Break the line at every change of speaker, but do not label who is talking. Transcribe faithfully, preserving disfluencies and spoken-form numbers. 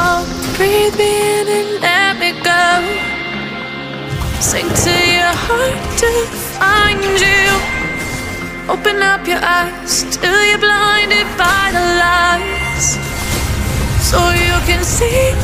fall. Breathe me in and let me go. Sink to your heart to find you. Open up your eyes till you're blinded by the lies, so you can see